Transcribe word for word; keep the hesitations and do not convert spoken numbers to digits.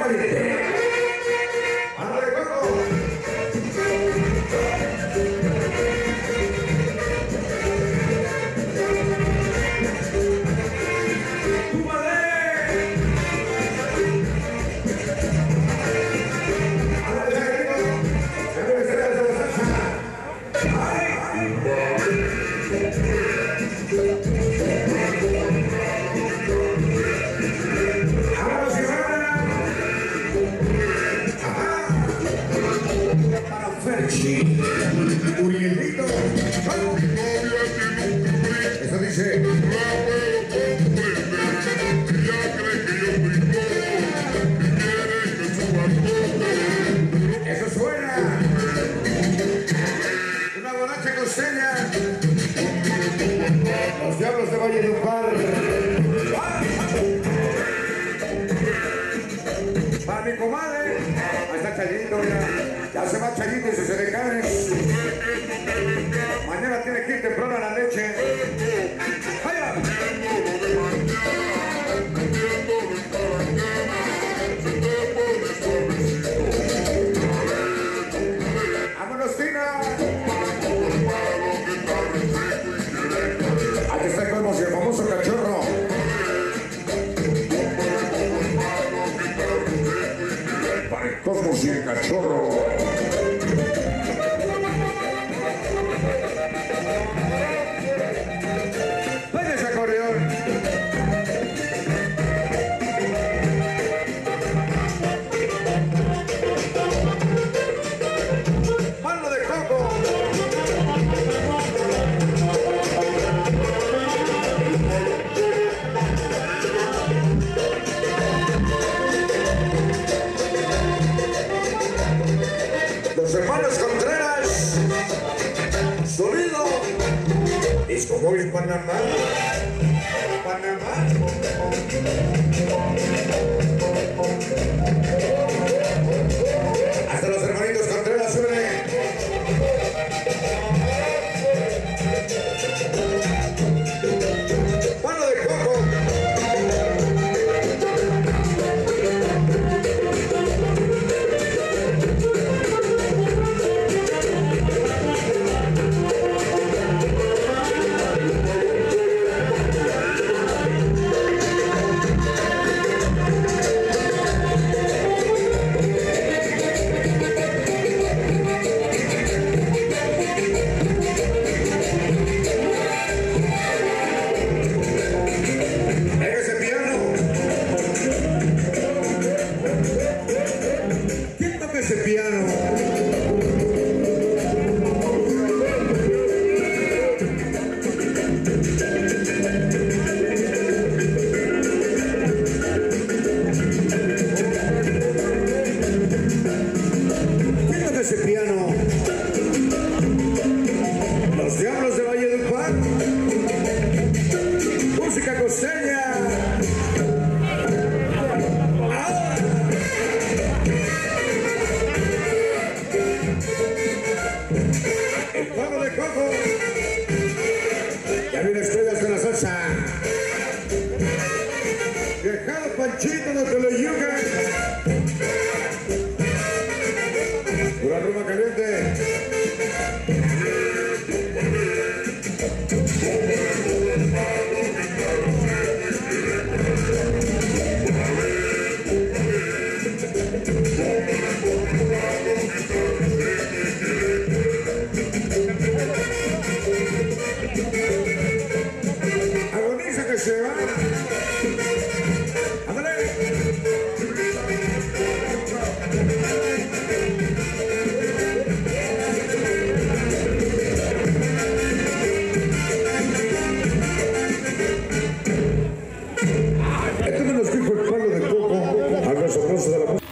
Valiente. Mano de Coco. Urielito, eso dice. Eso suena. Una borracha costeña. Los Diablos de Valledupar. Para mi comadre. Ahí está Chayito, ya. Ya se va Chayito y se se decae. Mañana tiene que ir temprano a la leche. ¡Vaya! ¡Vámonos, Tina! Aquí está Cosmos y el famoso cachorro. Para el Cosmos y el cachorro. Los hermanos Contreras, sonido, disco móvil Panamá, Panamá. Hasta los hermanitos Contreras suben. Mano de Coco. Ese piano. ¿Quién toca ese piano? Los Diablos de Valledupar. Música costeña. El Palo de Coco. Ya viene Estrellas de la Salsa. Viejado Panchito de Teloyuca. Pura rumba caliente. Agoniza que se va. ¡Ándale! Esto me lo dijo el Palo de Coco, algo asombroso de la música.